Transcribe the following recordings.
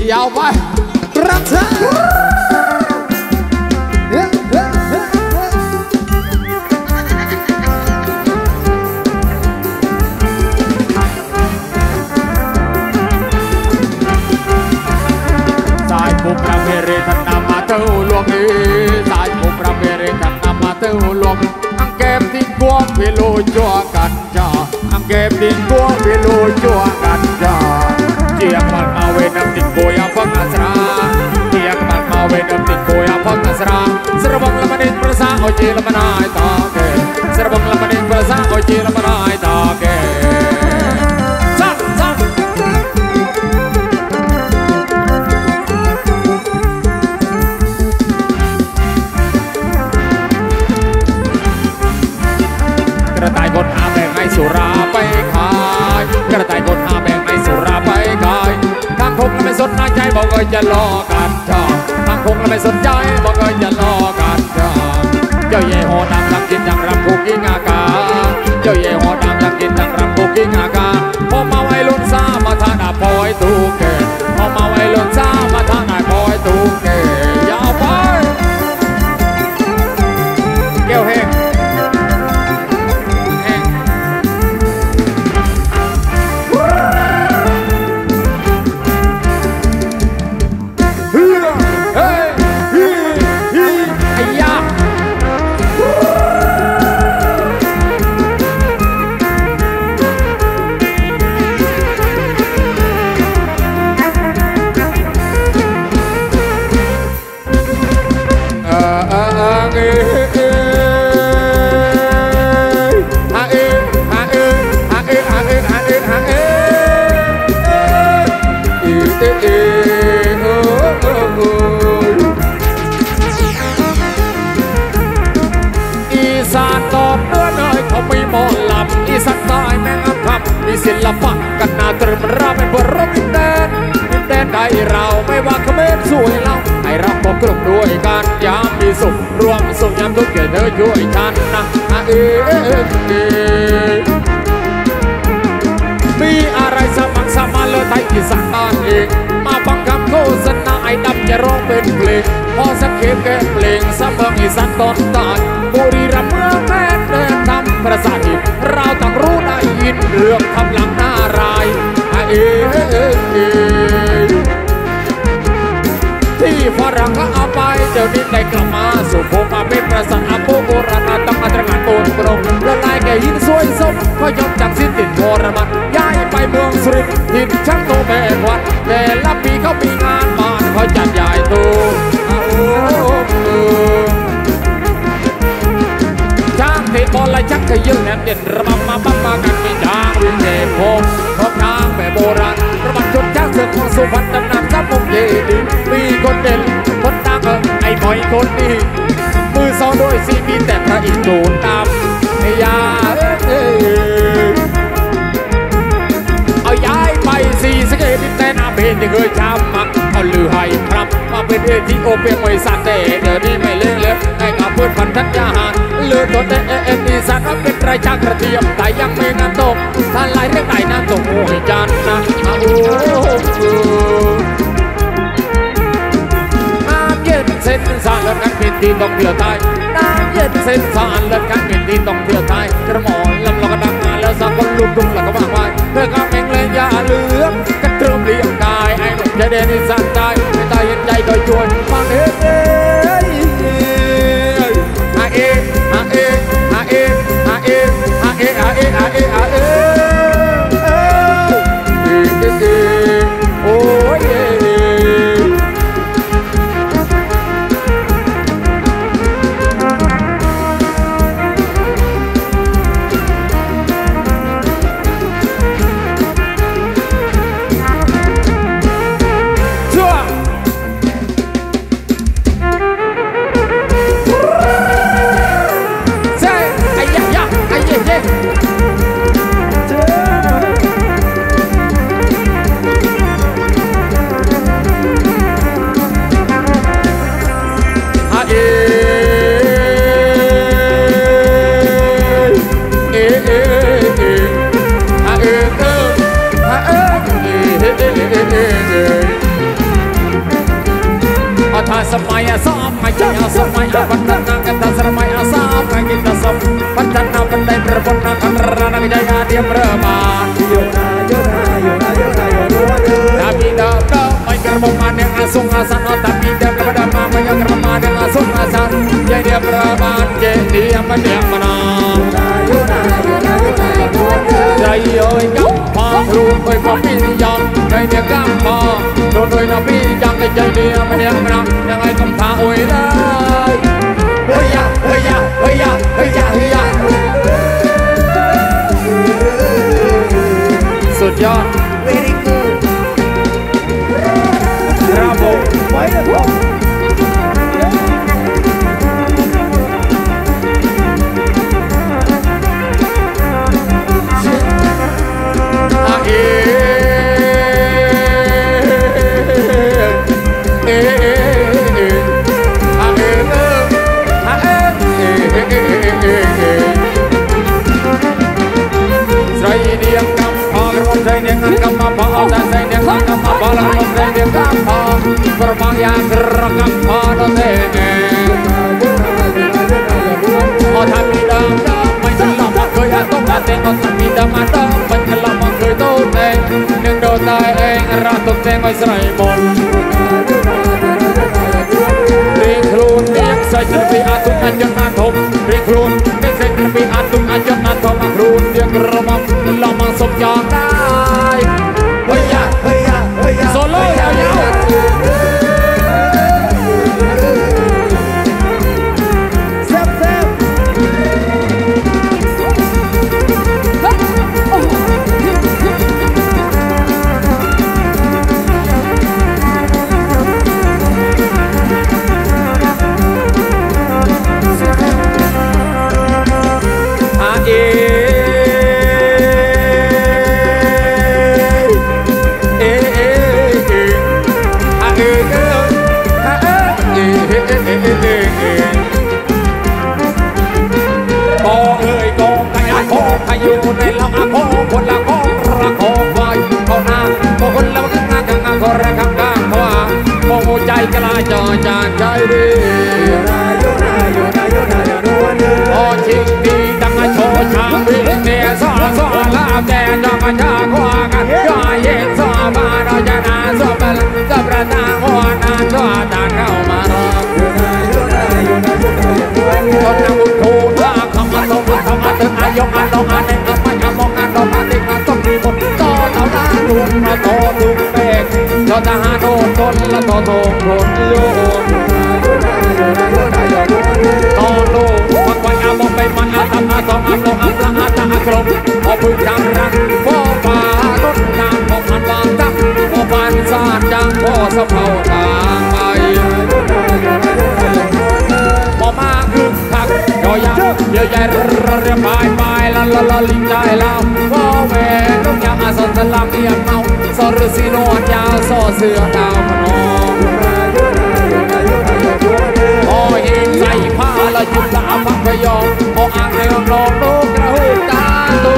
ยาวไปรักษาบุปเมเรทันนามาเต้าหลวงสายบุปเมเรทันนามาเต้าหลวงอังเก็บทิ้งกวงวิโลจัวกันจ้าอังเก็บทิ้งกวงวิโลจัวกันจ้าเจียกมันมาเวนำติงโกยาพังอัสราเจียกมันมาเวนำติงโกยาพังอัสราสระบังละมันเองประสาโอเจละมันายตาเกสระบังละมันเองประสาโอเจละมันายตาเกกระต่ายกดหาแบ่งให้สุราไปขายกระต่ายกดหาแบ่งให้สุราไปขายทางคงไม่สนใจบอกเอ้ยจะรอกันจ้าทางคงไม่สนใจบอกเอ้ยจะรอกันจ้าเจ้าเย่หัวดำลังกินดังรำคุกกิ้งอากาเจ้าเย่หัวดำลังกินดังรำคุกกิ้งอากาพอมาไว้ลุ้นซ่ามาทางดาปอยตูเกพอมาไว้ลุ้นซ่ามาทางดาปอยตูเกยาวไปเกี่ยวแห้งศิลปะกันนาตรึมราเป็นบรมิแดนใดเราไม่ว่าเขมรสวยเราให้รับบอกกลุ่มด้วยกันยามมีสุขรวมสุขยามทุกข์เกิดเธอช่วยฉันนะมีอะไรสมัครสมานเลยไทยอีสานบ้านเองมาฟังคำโฆษณาไอ้ดำจะร้องเป็นเพลงพอสักเข็มแก่เพลงสะเมืองอีสานตอนใต้บุรีรัมย์เมืองแม่เดินทำประสาทหินเราต้องรู้ได้ยินเรื่องทำหลังหน้ารายที่ฝรั่งก็เอาไปเดี๋ยวนี้ได้กลับมาสู่ภูมิเป็นประสาทอโบราณต้องมาตรการโอนกรงละลายแก่หินสวยสมก็ยกจากสิ้นติดวรมันย้ายไปเมืองสุรินทร์หินช่างโตแม่วัดแต่ละปีเขามีงานบ้านเขาจัดใหญ่โตจ้างเตะบอลและชักขยื่นแหนมเด่นระบำมาบังมากันมีจ้างวิ่งเตะโค้งพร้อมทางแบบโบราณระบัดจนจ้างเสือกของสุพรรณตำนานซับมุกเย่ดีมีคนเด่นคนดังไอ้บอยคนนี้มือซ้อนด้วยซีมีแต่พระอินทร์โดนตามไอ้ยาเอาย้ายไปสีสเกตดินแต่นาเป็นที่เคยทำมาเอาลือให้ครับมาเป็นเอทีโอเปียไว้สัตว์เดี๋ยวนี้ไม่เล่นเลยให้กับเพื่อนพันธัญญาหารเลือดตัวแต่อีสานว่าเป็นไรจากกระเทียมแต่ยังไม่น้ำตกท่านไล่เรื่องไหนน้ำตกโอ้ยจันนะน้ำเย็นเส้นสารเลือดกันเป็นที่ต้องเที่ยวไทยน้ำเย็นเส้นสารเลือดกันเป็นที่ต้องเที่ยวไทยกระหม่อมลำเราก็ดังมาแล้วสักคนลุกดุ้งแล้วก็ว่างไว้เพื่อการเองเลยอย่าเลือกกระเทิมเลี้ยงกายไอ้หนุ่มจะเดินอีสานใจไม่ตายเห็นใจก็ชวนฟังโอ้ยชั่ว sampai sama jaya sampai abadana kita sampai sama kita sampai badana badai berbona karena jaya dia berman tapi dah mai kermongan yang asung asan tapi dah kepada mama yang kerman yang asung asan jadi dia berman jadi dia menang jaya yang paru oi papi yang jaya dia gampang đôi nabi yang jaya dia menang yang ai công thả oi đây oi ya oi ya oi ya oi ya oi yaสุดยอด very good bravo wonderful berbayang gerakam pada tenge oh tapi dah mai selama kerja tongkat tengok tapi dah mata penjelama kerja teng yang doa eng ratuk tengok serai bon rekrut yang saya lebih atung ajar nathom rekrut yang saya lebih atung ajar nathom rekrut yang geramam lama sok jangai hoya hoya hoya solo ya yaอยู่ในลำโพงคนละของระคองไว้เขาหน้าคนละข้างหน้าข้างหน้าคนละข้างข้างขวามองหัวใจกลายจอจานใจดีโอ้ชิงดีดังโชว์ชางบินเนี่ยซ้อซ้อลาแกจอมันชาขวากันย่อยเย็นซ้อมาเราจะนาซ้อมากับประธานหัวหน้าซ้อตาเข้ามารอคนนั่งบุญทูท่าคำอันลงคำอันถึงอายกอันลงอันเองก็ไม่มองอันลงอันเองก็ต้องมีคนต่อเอาหน้าลุงมาต่อลุงเบกจอทหารโดนคนละต่อโดนคนโยนต่อลุงมาไว้อามองไปมันอาทำอาสองอาลงอาพระอาตาอากรมพอพึ่งจังรังพ่อป่าต้นนางของมันวางตั้งพ่อปานสาดจังพ่อสะเพาทางไปพอมาคึกคักยอยักเยอะใหญ่เรียบไปละละละลิงใจเราพ่อแม่ลูกยังอาสนสลักเอียงเมาสอฤษีนวลยาวสอเสือดาวพนองพอเห็นใส่ผ้าละยุบละพักพยองพออ่างเรือลองลูกกระหูตาตู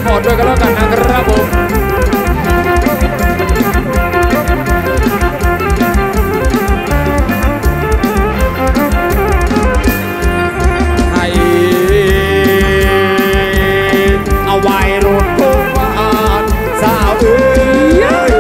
อร์ตด้วยกันแล้วกันนะครับผมเอาไว้รุ่นทุกวันสาวเอ้ย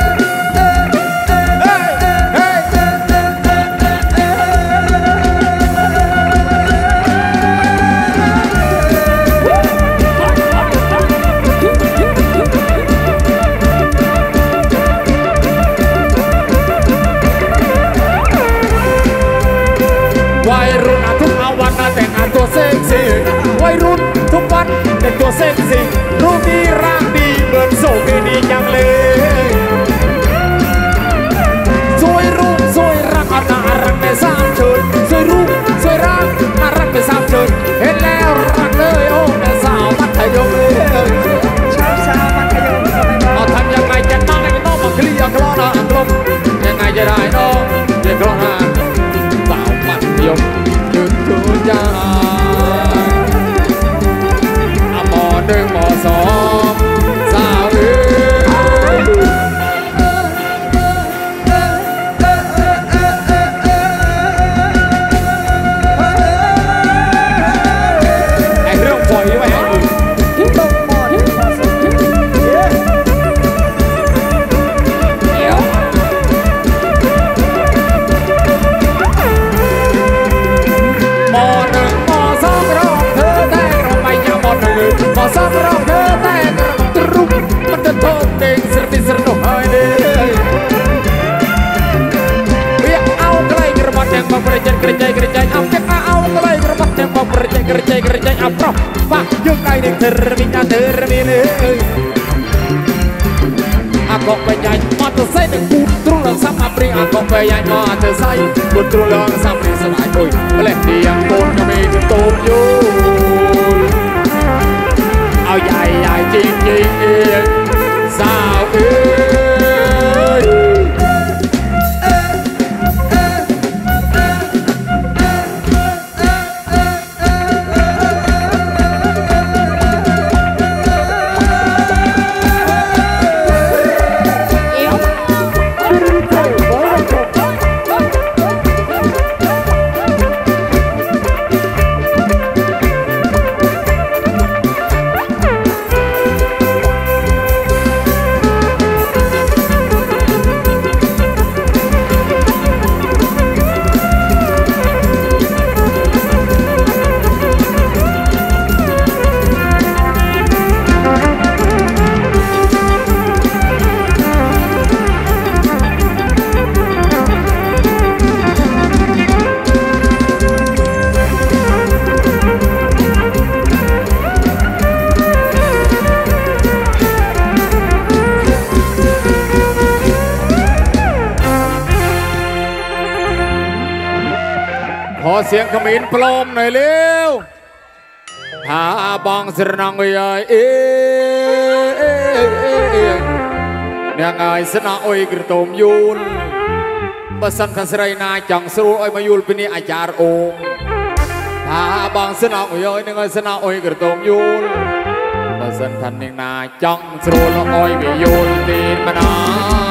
วัยรุ่นทุกเอาวันแต่งงานตัวเซ็กซี่วัยรุ่นทุกวันแต่งตัวเซ็กซี่รูปดีร่างดีเหมือนโซฟีดีจังเลยสวยรูปสวยร่างน่ารักไม่สามเชิญสวยรูปสวยร่างน่ารักไม่สามเชิญเห็นแล้วรักเลยโอ้แม่สาวมัธยมเลยชาวมัธยมก็ไม่บอกเอาทำยังไงจะนั่งให้น้องมาเคลียร์กลอนอ่ะกลมยังไงจะได้น้องเรียกกลอนอ่ะสาวมัธยมจุดทุกอย่างมหนึ่งมสองสาวเอ้ยไอ้เรื่องปล่อยไว้ให้ดูต้องมอถึงมอสองเดี๋ยวมหนึ่งมสองรอบเธอแต่เราไม่อยากมหนึ่งมสองรอบเธอแต่เราตรุมมันจะโทษเด็กสระบิสระดุให้เด็กเรียกเอาใกล้กระบอกแดงบอกกระจายกระจายกระจายเอาเก็บเอาใกล้กระบอกแดงบอกกระจายกระจายกระจายเอาเพราะว่ายุ่งไกลเด็กเธอมีงานเธอมีเลยอากงไปใหญ่มาตัวใส่หนึ่งปูตรุลังซ้ำอัปรีอากงไปใหญ่มาเธอใส่ปูตรุลังซ้ำรีสลายปุยเล่นดีอย่างโกนก็มีถึงโตมอยู่เอาใหญ่ใหญ่จริงจริงเองสาวเอ้ยขอเสียงขมิ้นปลอมหน่อยเร็วหาบองสระนังเอ้ยเนี่ยไงสนาอ้อยกระตมยูนบัสันคันสไรนาจังสรูอ้อยมายูนเป็นอาจารย์องค์หาบองสนาอ้อยเนี่ยไงสนาอ้อยกระตมยูนบัสันคันเนี่ยนาจังสรูอ้อยไม่ยูนตีนมานา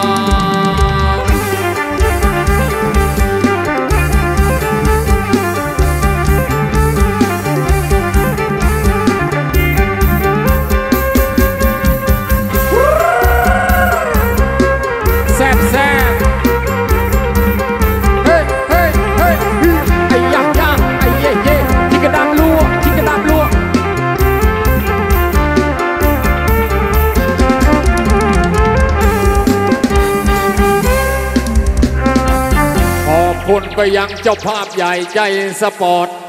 คุณไปยังเจ้าภาพใหญ่ใจสปอร์ต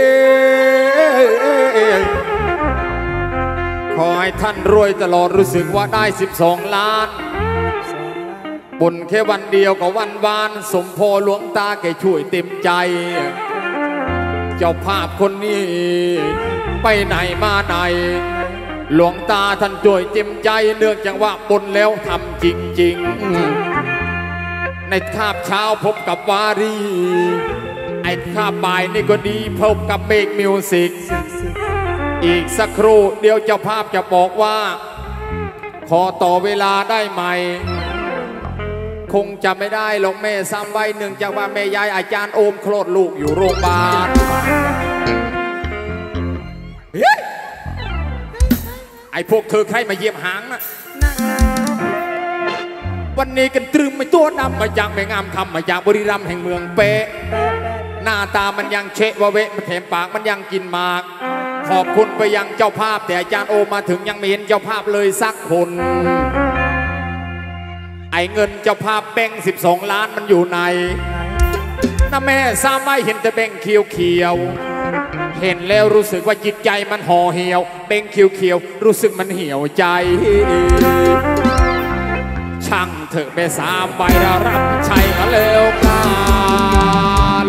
ขอให้ท่านรวยตลอดรู้สึกว่าได้12 ล้านบุญแค่วันเดียวก็วันวานสมพอหลวงตาแกช่วยเต็มใจเจ้าภาพคนนี้ไปไหนมาไหนหลวงตาท่านช่วยเต็มใจเนื่องจากว่าบุญแล้วทำจริงๆในคาบเช้าพบกับวารีไอ้คาบบ่ายนี่ก็ดีพบกับเมกมิวสิกอีกสักครู่เดี๋ยวเจ้าภาพจะบอกว่าขอต่อเวลาได้ไหมคงจะไม่ได้หรอกแม่ซ้ำไว้เนื่องจากว่าแม่ยายอาจารย์โอมโคลอดลูกอยู่โรงพยาบาลไอ้พวกเธอใครมาเยี่ยมหางนะวันนี้กันตรึมไม่ตัวดำมาจากแม่งามคำมาจากบุรีรัมย์แห่งเมืองเป๊ะหน้าตามันยังเชะวะเวะมันแถมปากมันยังกินหมากขอบคุณไปยังเจ้าภาพแต่อาจารย์โอมาถึงยังไม่เห็นเจ้าภาพเลยสักคนไอ้เงินเจ้าภาพแบ่ง12 ล้านมันอยู่ในน้าแม่สามไม่เห็นแต่แบ่งเขียวเห็นแล้วรู้สึกว่าจิตใจมันห่อเหี่ยวแบ่งเขียวรู้สึกมันเหี่ยวใจช่างเถอะแม่สามใบรับใช้กันแล้วกัน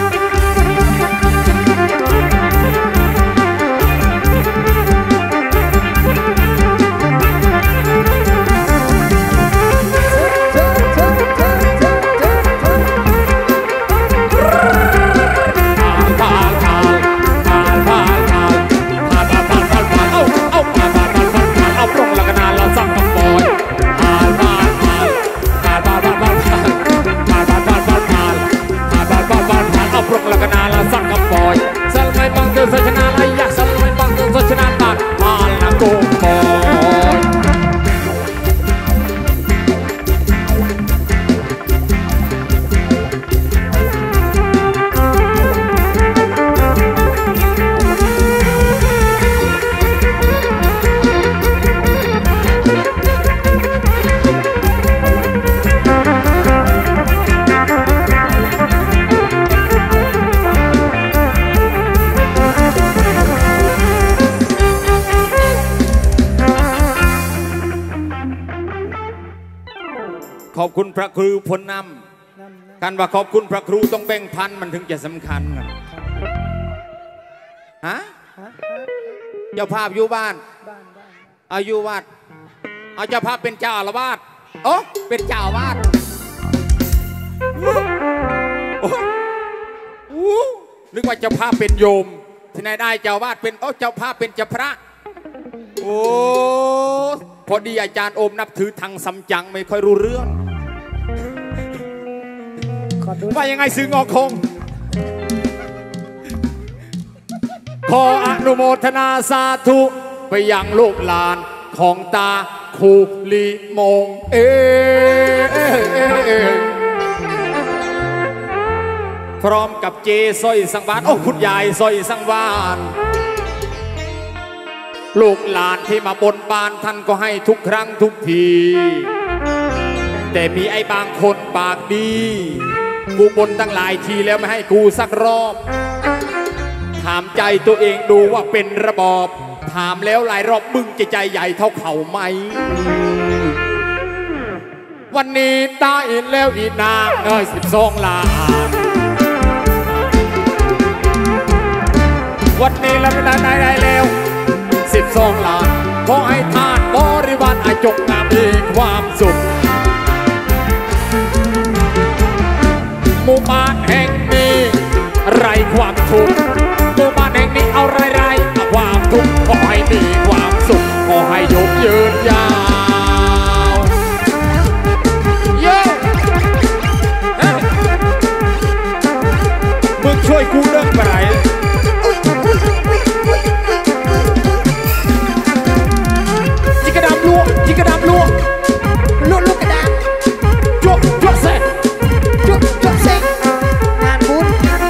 ขอบคุณพระครูพลนำกันว่าขอบคุณพระครูต้องแบ่งพันมันถึงจะสำคัญฮะเจ้าภาพอยู่บ้านอายุวัดเอาเจ้าภาพเป็นเจ้าอาวาสโอ้เป็นเจ้าอาวาสนึกว่าเจ้าภาพเป็นโยมที่ไหนได้เจ้าอาวาสเป็นเจ้าภาพเป็นเจ้าพระโอ้พอดีอาจารย์โอมนับถือทางสัมจังไม่ค่อยรู้เรื่องว่ายังไงซื้องอคงขออนุโมทนาสาธุไปยังลูกหลานของตาคูลีมงพร้อมกับเจสร้อยสังวานคุณยายสร้อยสังวานลูกหลานที่มาบนบานท่านก็ให้ทุกครั้งทุกทีแต่มีไอ้บางคนปากดีกูบนตั้งหลายทีแล้วไม่ให้กูสักรอบถามใจตัวเองดูว่าเป็นระบอบถามแล้วหลายรอบมึงจะใจใหญ่เท่าเขาไหมวันนี้ตาอินแล้วอีนาง12 ล้านวันนี้แล้วได้แล้ว12 ล้านขอให้ทานบริวารอาจงงามมีความสุขหมู่บ้านแห่งนี้ไร้ความทุกข์หมู่บ้านแห่งนี้เอาไรความทุกข์ขอให้มีความสุขขอให้ยกยืนยาวเย้มึงช่วยกูเลิกไปไหนจิกระดำลวกจิกระดำลวกลูกกระดาษจวกเสร็จจวกเสร็จงานบุญ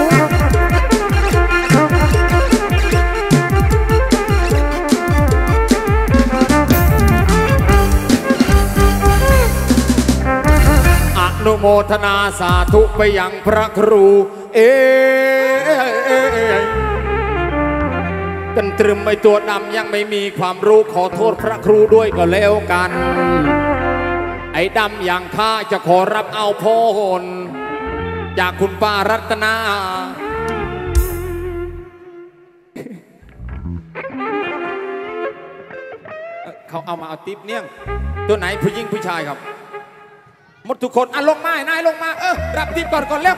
อนุโมทนาสาธุไปยังพระครูกันตรึมไอตัวดำยังไม่มีความรู้ขอโทษพระครูด้วยก็แล้วกันไอ้ดำอย่างข้าจะขอรับเอาพรจากคุณป้ารัตนาเขาเอามาเอาติ๊บเนี่ยตัวไหนผู้หญิงผู้ชายครับหมดทุกคนลงมานายลงมารับติ๊บก่อนแล้ว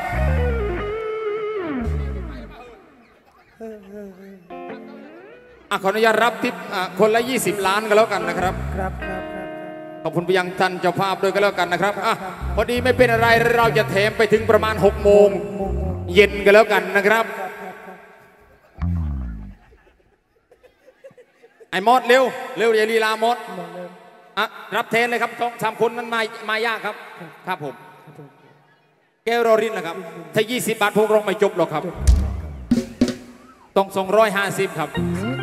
ขออนุญาตรับทิปคนละ20 ล้านก็แล้วกันนะครับครับขอบคุณไปยังท่านเจ้าภาพด้วยก็แล้วกันนะครับพอดีไม่เป็นอะไรเราจะแถมไปถึงประมาณ6 โมงเย็นก็แล้วกันนะครับไอ้มอดเร็วอย่าลีลามอดรับเทนเลยครับต้อง3 คนนั้นมายากครับครับผมแก้วรอรินนะครับถ้า20 บาทพวกเราไม่จบหรอกครับต้อง250ครับ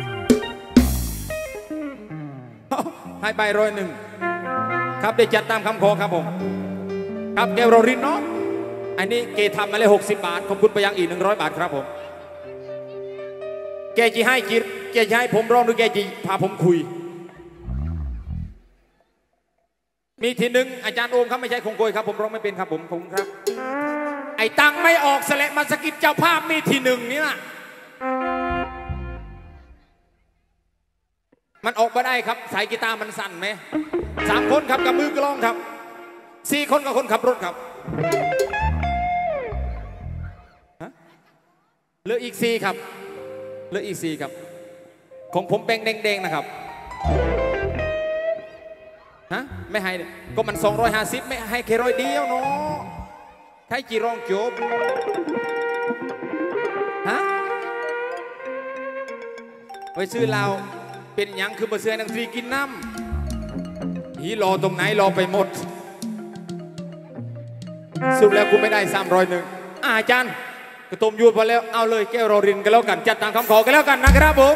ให้ไป101ครับได้จัดตามคำขอครับผมครับแก้วรอรินเนาะอันนี้เกทำมาเลย60 บาทขอบคุณไปยังอีก100 บาทครับผมแกจะให้ผมร้องหรือแกจะพาผมคุยมีทีหนึ่งอาจารย์โอมครับไม่ใช่คงโกยครับผมร้องไม่เป็นครับผมครับไอ้ตังไม่ออกสละมาสกิดเจ้าภาพมีทีหนึ่งนี่นะมันออกมาได้ครับสายกีตาร์มันสั่นไหม3 คนครับกับมือกลองครับ4 คนกับคนขับรถครับเหลืออีก4ครับเหลืออีก4ครับของผมแบงแดงๆนะครับไม่ให้ก็มัน250ไม่ให้แค่100 เดียวเนาะใครจีร้องจบไปซื้อเราเป็นยังคือมาซื้อหนังสือกินน้ำฮีรอตรงไหนรอไปหมดสุดแล้วกูไม่ได้301อาจารย์กระตุมยูดพอแล้วเอาเลยแก้วรอรินกันแล้วกันจัดตามคำขอกันแล้วกันนะครับผม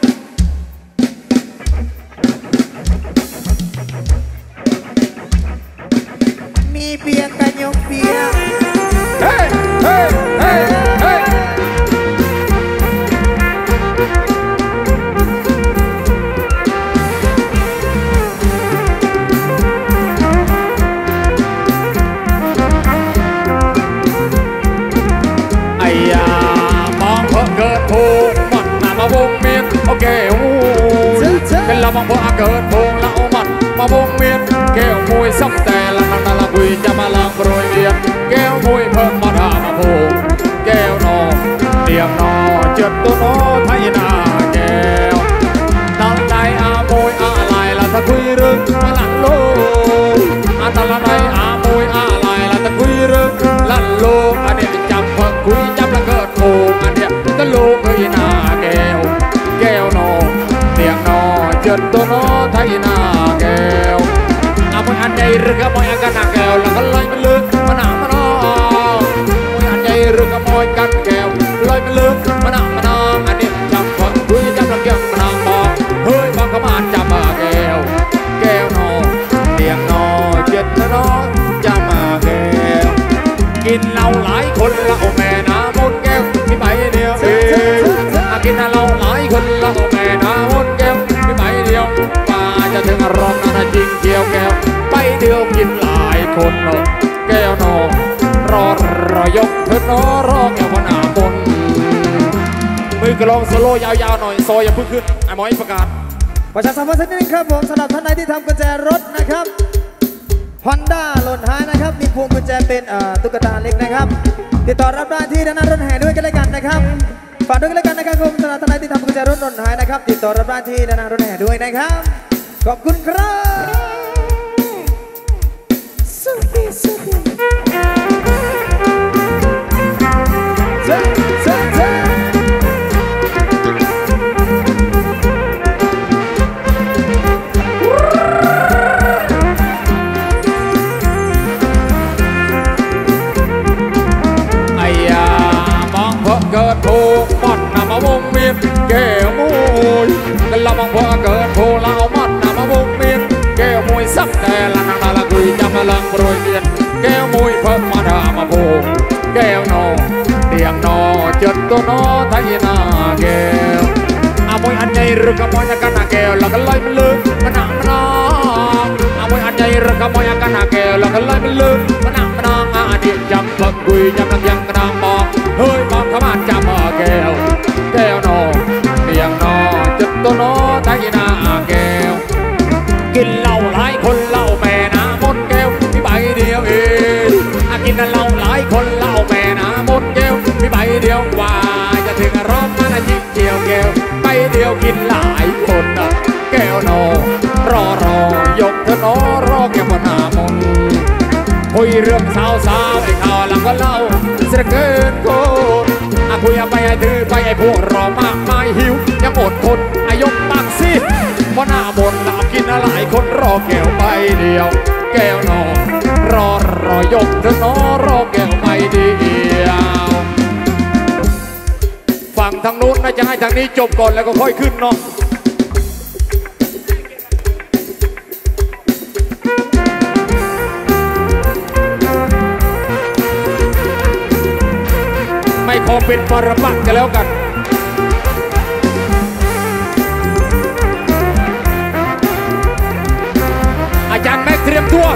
มีเปียกกันยกเปียกเฮ้เฮ้เฮ้เฮ้วงเมียนโอเคเป็นละมองพอเกิดพงละเอามันมาวงเมียนแก้วมวยซ้ำแต่ละนันละคุยจะมาลังโปรยเดียนแก้วมวยเพิ่มมาด่ามาพงแก้วนอเดียมนอเจ็ดตัวนอไทยนาแก้วตั้งใจอามวยอะไรละตะคุยเรื่องมาลันโลตะละใจอามวยอะไรละตะคุยเรื่องลันโลอันเนี้ยจำพักคุยจำละเกิดพงอันเนี้ยก็โลกเลยนาแก้วนอเดียงนอเจ็ดตัวนอไทยนาแก้วอามวยอันใหญ่หรือก็มวยกันนาแก้วแล้วก็ลอยมันลึกมันหนามานอมวยอันใหญ่หรือก็มวยกันแก้วลอยมันลึกมันหนามานออันนี้จำฝังคุยจำละเกี่ยงมันนางบอกเฮ้ยบางขมาจำมาแก้วนอเดียงนอเจ็ดตัวนอจำมาแก้วกินเหล้าหลายคนละโอแม่น้ำมดแก้วมีใบเดียวเองกินเหล้าหลายคนละโอแม่น้ำมดแก้วมีใบเดียวป่าจะถึงอารมณ์นั่นจริงเกี่ยวแก้วใบเดียวกินหลายคนเนาะแก้วนอรอยกเธอนอรอแก้วพนาบนมือกลองโซโล่ยาวๆหน่อยโซอย่าพึ่งขึ้นไอ้หมอยประกาศประชาสัมพันธ์สักนิดนึงครับผมสำหรับท่านใดที่ทำกุญแจรถนะครับHonda หล่นหายนะครับมีพวงกุญแจเป็นตุ๊กตาเล็กนะครับติดต่อรับได้ที่ด้านหน้ารถแห่ด้วยกันเลยกันนะครับฝากด้วยกันเลยกันนะครับผมสำหรับท่านใดที่ทำกุญแจรถหล่นหายนะครับติดต่อรับได้ที่ด้านหน้ารถแห่ด้วยนะครับขอบคุณครับสุขีสุขีเกิดโผล่มันนำมาวงเมียนแก้วมวยกันละมังพอเกิดโผล่ละเอามันนำมาวงเมียนแก้วมวยสักแต่ละนังละคุยจำมาลังโปรยเมียนแก้วมวยเพิ่มมาด่ามาโผล่แก้วนอเตียงนอเจ็ดตัวนอไทยนาแก้วอามวยอันใหญ่หรือกับมวยกันนาแก้วแล้วก็ลอยมันลึกมันหนักมันนองอามวยอันใหญ่หรือกับมวยกันนาแก้วแล้วก็ลอยมันลึกมันหนักมันนองอาเดียจำพักคุยจำลังยังกระดังบอกเฮ้ยบางขมาจำมาแก้วนอเตียงนอจุดตัวนอไทยนาแก้วกินเหล้าหลายคนเหล้าแม่น้ำมดแก้วมีใบเดียวเองกินเหล้าหลายคนเหล้าแม่น้ำมดแก้วมีใบเดียวว่าจะถึงรอบมันจิกเกี่ยวแก้วใบเดียวกินหลายเรื่องสาวไอ้ข่าวหลังก็เล่าเสียเกินโกนคุยไปไอ้ถือไปไอ้พวกรอมากมายหิวยังอดทนอายกมากสิเพราะหน้าบนหลับกินหลายคนรอแก้วใบเดียวแก้วนอนรอยกเธอนอรอแก้วใบเดียวฝั่งทางนู้นน่าจะให้ทางนี้จบก่อนแล้วก็ค่อยขึ้นเนาะไม่ขอเป็นปรปักษ์กันแล้วกันอาจารย์แม็กเตรียมตัว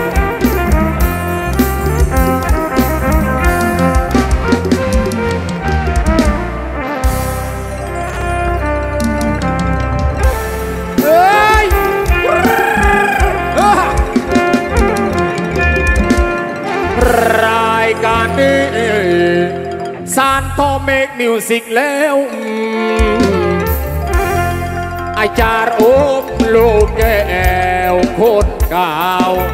รายการนี้ซานโตเมกมิวสิกแล้วอาจารย์โอมลูกแก้วโคตรเก่า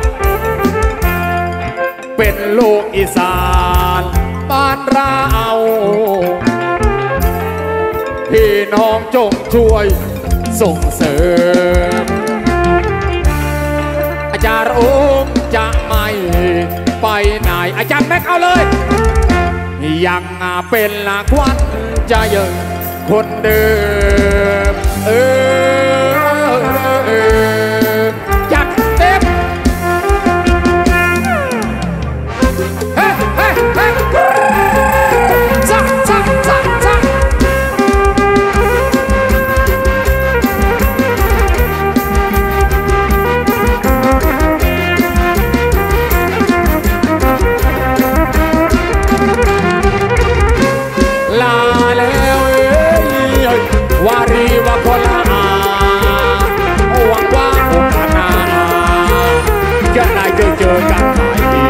เป็นลูกอีสานบ้านเราพี่น้องจงช่วยส่งเสริมอาจารย์โอมจะไม่ไปไหนอาจารย์แม็กเอาเลยยังเป็นละควันจะยังคนเดิมจัดเต็มเฮ้เฮ้เฮ้ซักซักซักซักลาแล้ววารีวาคนละหวังว่าโอกาสหน้าจะได้เจอกันใหม่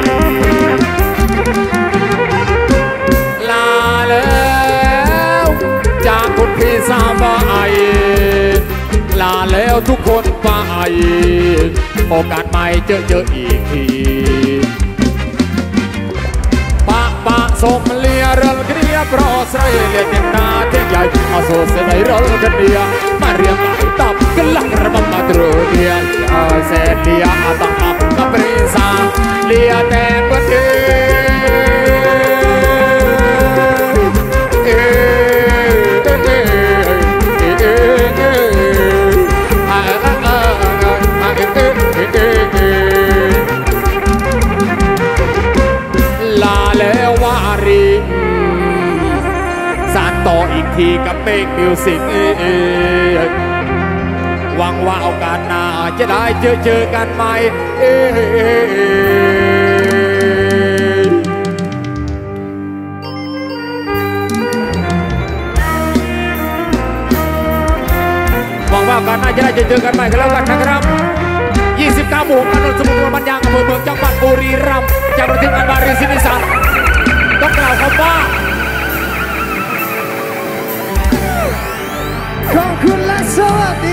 ลาแล้วจากคนพี่สาวไปลาแล้วทุกคนไปโอกาสใหม่เจออีกทีปะสมเลียเรื่องเรียบรอใส่เลียเต็มหน้าเต็มใหญ่เอาโซ่เสนเรื่องกันเดียมาเรียงไหลตับกันหลังระบำมาตรเดียเสนเลียตั้งอับกับปริศาเลียแต่เมื่อเดลาแล้ววารีสานต่ออีกทีกับเมกมิวสิกหวังว่าโอกาสหน้าจะได้เจอกันใหม่หวังว่าโอกาสหน้าจะได้เจอกันใหม่กันแล้วกันนะครับ29 หมู่ถนนสมุทรบรรยางอำเภอเมืองจังหวัดบุรีรัมย์จากประเทศอันบาริสินิสันต้องกล่าวคำว่าขอบคุณและสวัสดี